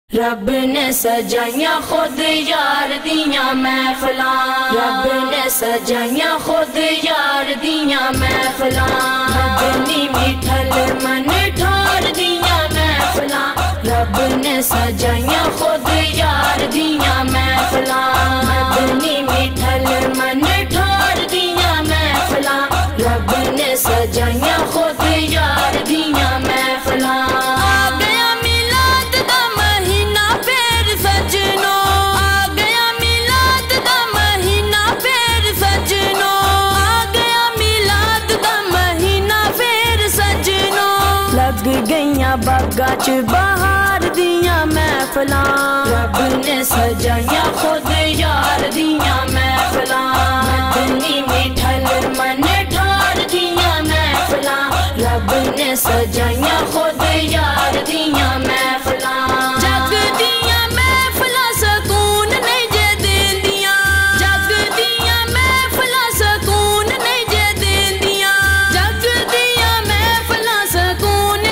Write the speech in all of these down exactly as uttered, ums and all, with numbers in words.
رب نے سجائیاں خود یار دیاں محفلاں، رب نے سجائیاں خود یار دیاں محفلاں، مدنی میٹھل من ٹھار دیاں محفلاں، رب نے سجائیاں خود یار دیاں محفلاں، مدنی میٹھل من ٹھار دیاں محفلاں، رب نے سجائیاں خود یار دیاں محفلاں۔ لگ گئیاں باغاں چ بہار دیاں محفلاں، رب نے سجائیاں خود یار دیاں محفلاں، مدنی میٹھل من ٹھار دیاں محفلاں، رب نے سجائیاں خود یار دیاں محفلاں۔ جگ دیاں محفلاں سکون نہیں جے دیندیاں، جگ دیاں محفلاں سکون نہیں جے دیندیاں، جگ دیاں محفلاں سکون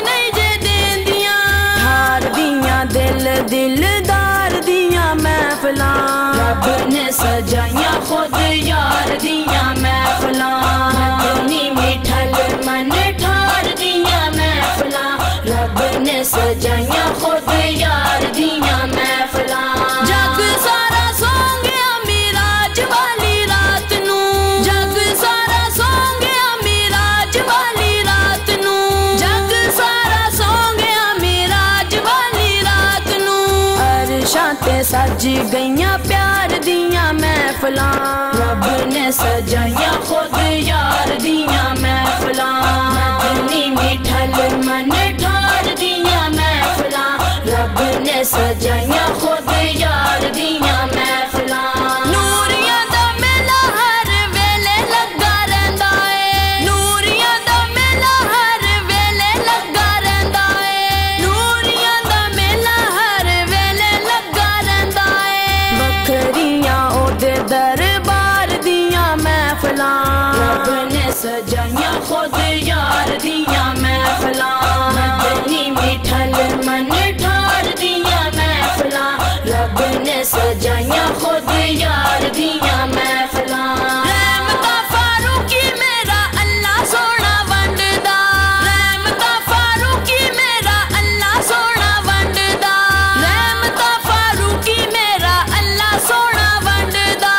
دل دلدار دیاں محفلاں، رب نے سجائیاں خود یار دیاں محفلاں، مدنی میٹھل من ٹھار دیاں محفلاں، رب نے سجائیاں خود یار دیاں محفلاں۔ جگ سارا سو گیا معراج والی رات نو، جگ سارا سو گیا معراج والی رات نو، جگ سارا سو گیا معراج والی رات نو، عرشاں تے سج گئیاں پیار دیاں محفلاں، رب نے سجائیاں خود یار دیاں محفلاں، مدنی میٹھل من ٹھار دیاں محفلاں، رب نے سجائیاں خود یار دیاں محفلاں۔ نوریاں دا میلہ ہر ویلے لگا رہندا اے، نوریاں دا میلہ ہر ویلے لگا رہندا اے، نوریاں دا میلہ ہر ویلے لگا رہندا اے، بکریاں او دے دربار دیاں محفلاں، رب نے سجائیاں خود یار دیاں محفلاں، مدنی میٹھل من ٹھار دیاں محفلاں، رب نے سجائیاں خود یار دیاں محفلاں۔ رحمتہ فاروقی میرا اللہ سونا ونڈدا، رحمتہ فاروقی میرا اللہ سونا ونڈدا، رحمتہ فاروقی میرا اللہ سونا ونڈدا،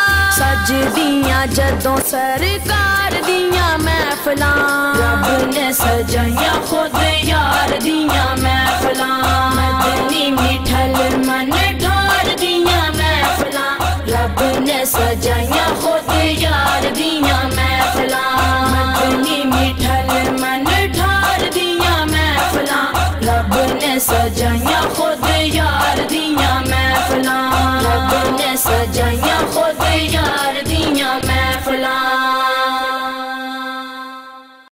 سجدیاں جدوں سرکار دیاں محفلاں، رب نے سجائیاں خود یار دیاں محفلاں، مدنی میٹھل من ٹھار دیاں محفلاں، رب نے سجائیاں خود یار دیاں محفلاں، مدنی میٹھل من ٹھار دیاں محفلاں، رب نے سجائیاں خود یار